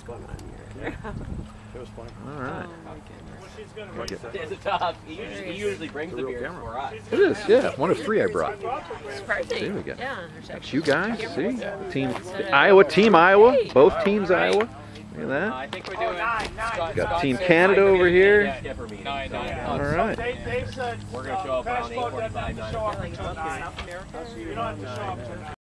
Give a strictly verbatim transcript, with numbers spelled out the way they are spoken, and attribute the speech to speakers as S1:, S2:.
S1: going on here.
S2: It was fun.
S3: All right.
S1: Oh my goodness.
S2: Well, she's gonna race that.
S1: It's a tough. He usually, he usually brings the beers
S3: camera.
S1: for us.
S3: It is, yeah. One of three I brought.
S1: It's perfect.
S3: There we go.
S1: Yeah.
S3: That's you guys. See, team Iowa, Team Iowa. Both teams Iowa. Look at that.
S1: I think we're doing. Scott,
S3: Got
S1: Scott
S3: Team
S1: said
S3: Canada
S1: nine
S3: over
S1: for me.
S3: here.
S1: Yeah, yeah, for me. Nine, nine.
S3: All right.
S2: They, they said
S1: We're gonna show up around eight forty-five, nine.
S2: show up until nine. You don't have to show up until nine.